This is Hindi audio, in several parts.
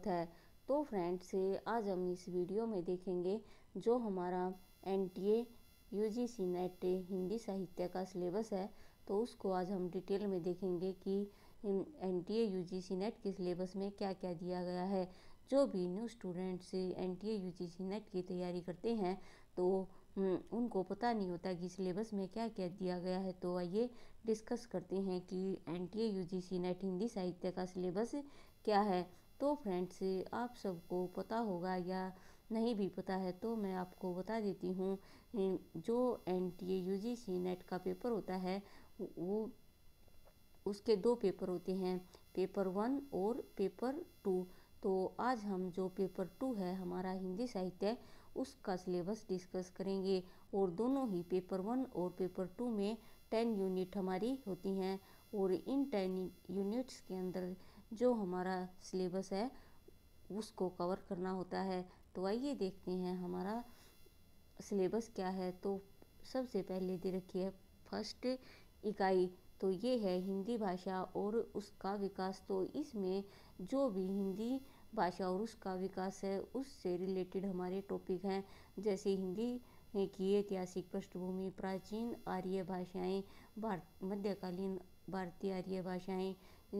है। तो फ्रेंड्स, आज हम इस वीडियो में देखेंगे जो हमारा एनटीए यूजीसी नेट हिंदी साहित्य का सिलेबस है, तो उसको आज हम डिटेल में देखेंगे कि एनटीए यूजीसी नेट के सिलेबस में क्या क्या दिया गया है। जो भी new students NTA UGC NET की तैयारी करते हैं तो उनको पता नहीं होता कि सिलेबस में क्या क्या दिया गया है। तो आइए डिस्कस करते हैं कि एनटीए यूजीसी नेट हिंदी साहित्य का सिलेबस क्या है। तो फ्रेंड्स, आप सबको पता होगा या नहीं भी पता है तो मैं आपको बता देती हूँ। जो एनटीए यूजीसी नेट का पेपर होता है वो उसके दो पेपर होते हैं, पेपर 1 और पेपर 2। तो आज हम जो पेपर 2 है हमारा हिंदी साहित्य, उसका सिलेबस डिस्कस करेंगे। और दोनों ही पेपर 1 और पेपर 2 में 10 यूनिट हमारी होती हैं और इन 10 यूनिट्स के अंदर जो हमारा सिलेबस है उसको कवर करना होता है। तो आइए देखते हैं हमारा सिलेबस क्या है। तो सबसे पहले दे रखी है फर्स्ट इकाई, तो ये है हिंदी भाषा और उसका विकास। तो इसमें जो भी हिंदी भाषा और उसका विकास है उससे रिलेटेड हमारे टॉपिक हैं, जैसे हिंदी की ऐतिहासिक पृष्ठभूमि, प्राचीन आर्य भाषाएं, मध्यकालीन भारतीय आर्य भाषाएं,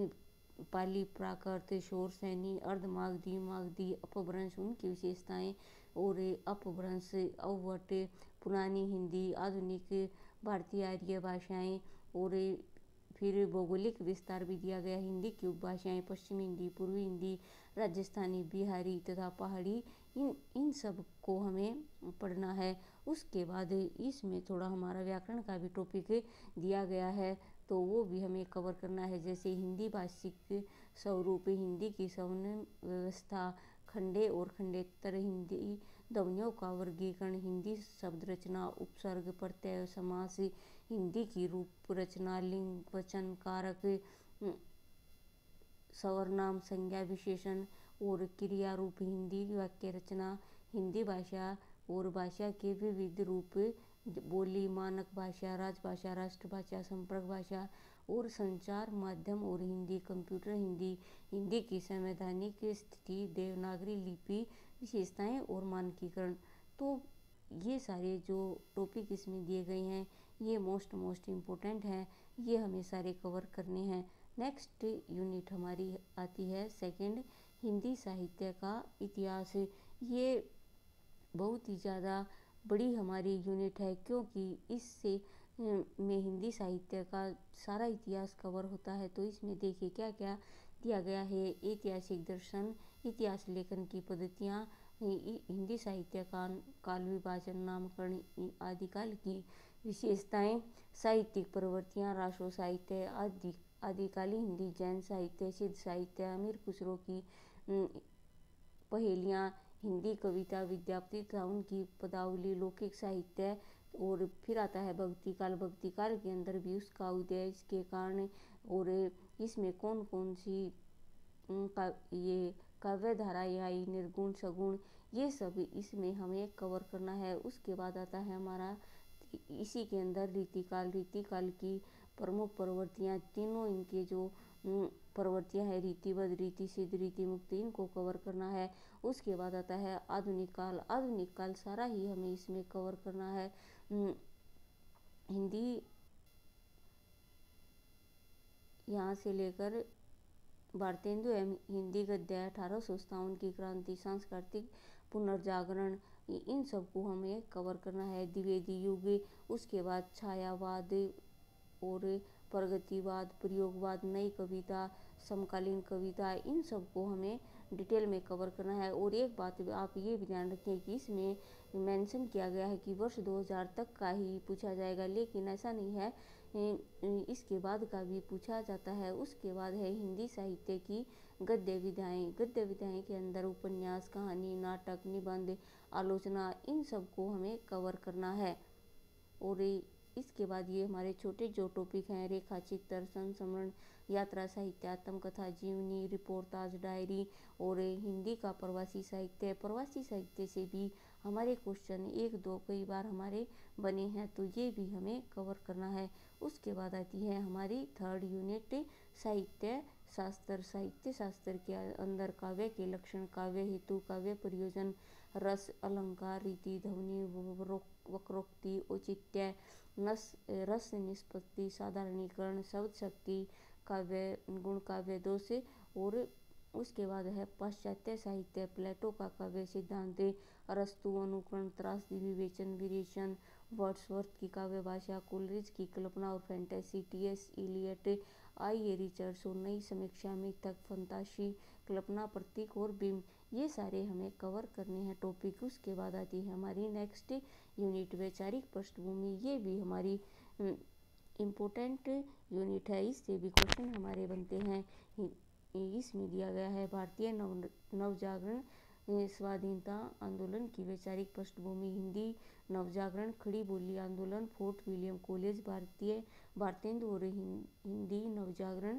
पाली, प्राकृत, शौर सैनी, अर्धमागधी, मागधी, अपभ्रंश उनकी विशेषताएं और अपभ्रंश, अववट, पुरानी हिंदी, आधुनिक भारतीय आर्य भाषाएं और फिर भौगोलिक विस्तार भी दिया गया। हिंदी की उपभाषाएं पश्चिमी हिंदी, पूर्वी हिंदी, राजस्थानी, बिहारी तथा पहाड़ी, इन सब को हमें पढ़ना है। उसके बाद इसमें थोड़ा हमारा व्याकरण का भी टॉपिक दिया गया है तो वो भी हमें कवर करना है, जैसे हिंदी भाषिक स्वरूप, हिंदी की सवर्ण व्यवस्था, खंडे और खंडेतर, हिंदी ध्वनियों का वर्गीकरण, हिंदी शब्द रचना, उपसर्ग, प्रत्यय, समास, हिंदी की रूप रचना, लिंग, वचन, कारक, सर्वनाम, संज्ञा, विशेषण और क्रिया रूप, हिंदी वाक्य रचना, हिंदी भाषा और भाषा के विविध रूप, बोली, मानक भाषा, राजभाषा, राष्ट्रभाषा, संपर्क भाषा और संचार माध्यम और हिंदी, कंप्यूटर हिंदी, हिंदी की संवैधानिक स्थिति, देवनागरी लिपि, विशेषताएं और मानकीकरण। तो ये सारे जो टॉपिक इसमें दिए गए हैं ये मोस्ट इम्पोर्टेंट हैं, ये हमें सारे कवर करने हैं। नेक्स्ट यूनिट हमारी आती है सेकंड, हिंदी साहित्य का इतिहास। ये बहुत ही ज़्यादा बड़ी हमारी यूनिट है क्योंकि इससे में हिंदी साहित्य का सारा इतिहास कवर होता है। तो इसमें देखिए क्या क्या दिया गया है। ऐतिहासिक दर्शन, इतिहास लेखन की पद्धतियाँ, हिंदी साहित्य का काल विभाजन, नामकरण, आदिकाल की विशेषताएं, साहित्यिक प्रवृत्तियाँ, राष्ट्र साहित्य, आदिकालीन हिंदी, जैन साहित्य, सिद्ध साहित्य, अमीर खुसरो की पहेलियाँ, हिंदी कविता, विद्यापति तथा उनकी पदावली, लौकिक साहित्य। और फिर आता है भक्ति काल। भक्ति काल के अंदर भी उसका उदय, इसके कारण और इसमें कौन कौन सी ये काव्य धाराएं आई, निर्गुण सगुण, ये सब इसमें हमें कवर करना है। उसके बाद आता है हमारा इसी के अंदर रीतिकाल। रीतिकाल की प्रमुख प्रवृत्तियाँ, तीनों इनके जो प्रवृत्तियाँ हैं, रीतिबद्ध, रीति सिद्ध, रीति मुक्त, इनको कवर करना है। उसके बाद आता है आधुनिक काल। आधुनिक काल सारा ही हमें इसमें कवर करना है। हिंदी यहाँ से लेकर भारतेंदु एवं हिंदी गद्य, 1857 की क्रांति, सांस्कृतिक पुनर्जागरण, इन सब को हमें कवर करना है। द्विवेदी युग, उसके बाद छायावाद और प्रगतिवाद, प्रयोगवाद, नई कविता, समकालीन कविता, इन सब को हमें डिटेल में कवर करना है। और एक बात आप ये भी ध्यान रखें कि इसमें मेंशन किया गया है कि वर्ष 2000 तक का ही पूछा जाएगा, लेकिन ऐसा नहीं है, इसके बाद का भी पूछा जाता है। उसके बाद है हिंदी साहित्य की गद्य विधाएं। गद्य विधाएं के अंदर उपन्यास, कहानी, नाटक, निबंध, आलोचना, इन सब को हमें कवर करना है। और इसके बाद ये हमारे छोटे जो टॉपिक हैं, रेखा चित्र, संस्मरण, यात्रा साहित्य, आत्मकथा, जीवनी, रिपोर्टाज, डायरी और हिंदी का प्रवासी साहित्य। प्रवासी साहित्य से भी हमारे क्वेश्चन 1-2 कई बार हमारे बने हैं, तो ये भी हमें कवर करना है। उसके बाद आती है हमारी थर्ड यूनिट, साहित्य शास्त्र, साहित्य शास्त्र के अंदर काव्य के लक्षण, काव्य हेतु, काव्य प्रयोजन, रस, अलंकार, रीति, ध्वनि, वक्रोक्ति, औचित्य, रस निष्पत्ति, साधारणीकरण, शब्द शक्ति, काव्य गुण, काव्य दोष। और उसके बाद है पाश्चात्य साहित्य, प्लेटो का काव्य सिद्धांत, अरस्तु, अनुकरण, त्रासदी, विवेचन, विरेचन, वर्ड्सवर्थ की काव्य भाषा, कोलरिज की कल्पना और fantasy, T S. Eliot, I A. Richards और नई समीक्षा, मिथक, फंतासी, कल्पना, प्रतीक और बिंब। ये सारे हमें कवर करने हैं टॉपिक। उसके बाद आती है हमारी नेक्स्ट यूनिट वैचारिक पृष्ठभूमि। ये भी हमारी इम्पोर्टेंट यूनिट है, इससे भी क्वेश्चन हमारे बनते हैं। इसमें दिया गया है भारतीय नवजागरण स्वाधीनता आंदोलन की वैचारिक पृष्ठभूमि, हिंदी नवजागरण, खड़ी बोली आंदोलन, फोर्ट विलियम कॉलेज, भारतेंदु और हिंदी नवजागरण,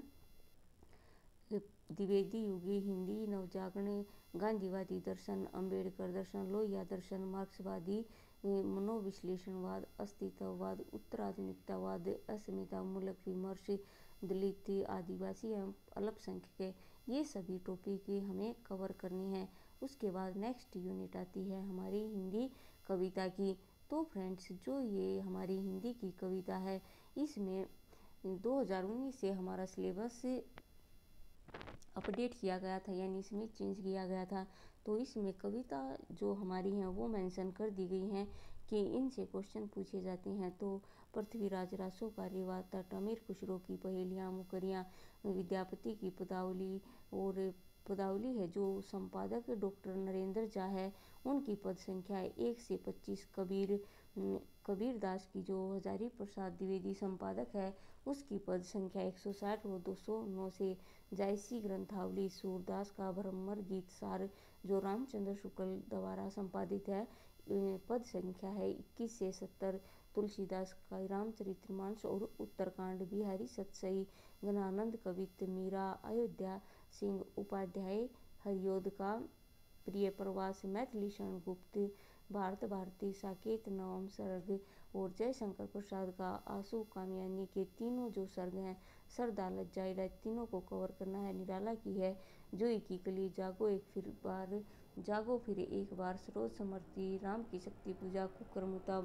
द्विवेदी युगी हिंदी नवजागरण, गांधीवादी दर्शन, अंबेडकर दर्शन, लोहिया दर्शन, मार्क्सवादी मनोविश्लेषणवाद, अस्तित्ववाद, उत्तराधुनिकतावाद, अस्मिता मूलक विमर्श, दलित, आदिवासी एवं अल्पसंख्यक। ये सभी टॉपिक हमें कवर करने हैं। उसके बाद नेक्स्ट यूनिट आती है हमारी हिंदी कविता की। तो फ्रेंड्स, जो ये हमारी हिंदी की कविता है, इसमें 2019 से हमारा सिलेबस अपडेट किया गया था, यानी इसमें चेंज किया गया था। तो इसमें कविता जो हमारी हैं वो मेंशन कर दी गई हैं कि इनसे क्वेश्चन पूछे जाते हैं। तो पृथ्वीराज रासो का रेवाता, अमीर खुसरो की पहेलियाँ, मुकरियाँ, विद्यापति की पदावली और पदावली है जो संपादक डॉक्टर नरेंद्र झा है, उनकी पद संख्या है 1 से 25। कबीर दास की जो हजारी प्रसाद द्विवेदी संपादक है, उसकी पद संख्या 160 और 209 से। जायसी ग्रंथावली, सूरदास का भ्रमर गीत सार जो रामचंद्र शुक्ल द्वारा संपादित है, पद संख्या है 21 से 70। तुलसीदास का रामचरितमानस और उत्तरकांड, बिहारी सतसई, घनानंद कवित्त, मीरा, अयोध्या सिंह उपाध्याय, हरियोद का प्रिय प्रवास, मैथिली शरण गुप्त, भारत भारती, साकेत नवम सर्ग और जयशंकर प्रसाद का आंसू कामयानी के तीनों जो सर्ग हैं, सरदा लज्जा इला, तीनों को कवर करना है। निराला की है जोई की कली, जागो फिर एक बार, सरोज समर्ति, राम की शक्ति पूजा, कुकर मुता,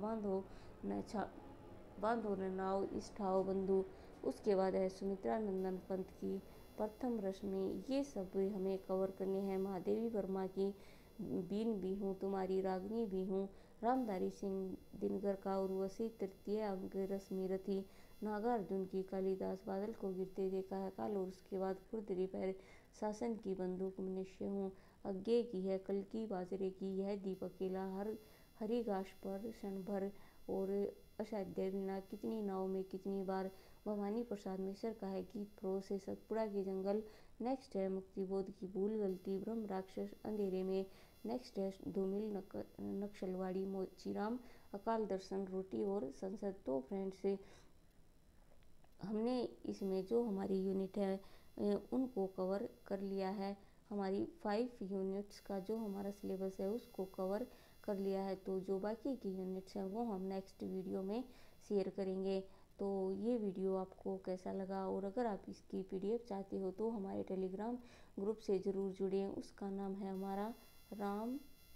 बांधो न नाव इस ठाव बंधु। उसके बाद है सुमित्रा नंदन पंत की प्रथम रश्मि। ये सब हमें कवर करने हैं। महादेवी वर्मा की बीन भी हूँ, तुम्हारी रागनी भी हूँ, रामधारी सिंह दिनकर का उर्वशी तृतीय अंक रश्मि रथी, नागार्जुन की कालिदास बादल को गिरते देखा है काल, और उसके बाद खुरदरी पैर शासन की बंदूक मनुष्य हूँ। अज्ञे की है कल की बाजरे की, यह दीप अकेला हरी घास पर क्षण भर, और असाध्य वीणा कितनी नाव में कितनी बार। भवानी प्रसाद मिश्र का है गीत प्रो से सतपुड़ा के जंगल। नेक्स्ट है मुक्तिबोध की भूल गलती, ब्रह्म राक्षस अंधेरे में। नेक्स्ट है धूमिल नक्सलवाड़ी, मोचीराम, अकाल दर्शन, रोटी और संसद। तो फ्रेंड्स, हमने इसमें जो हमारी यूनिट है उनको कवर कर लिया है। हमारी 5 यूनिट्स का जो हमारा सिलेबस है उसको कवर कर लिया है। तो जो बाकी की यूनिट्स हैं वो हम नेक्स्ट वीडियो में शेयर करेंगे। तो ये वीडियो आपको कैसा लगा, और अगर आप इसकी PDF चाहते हो तो हमारे टेलीग्राम ग्रुप से ज़रूर जुड़ें। उसका नाम है हमारा राम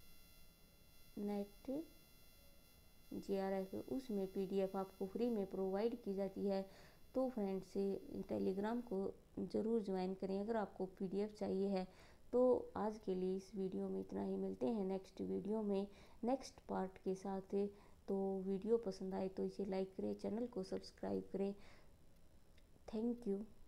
नेट JRF। उसमें PDF आपको फ्री में प्रोवाइड की जाती है। तो फ्रेंड्स, टेलीग्राम को ज़रूर ज्वाइन करें अगर आपको PDF चाहिए है। तो आज के लिए इस वीडियो में इतना ही। मिलते हैं नेक्स्ट वीडियो में नेक्स्ट पार्ट के साथ। तो वीडियो पसंद आए तो इसे लाइक करें, चैनल को सब्सक्राइब करें। Thank you.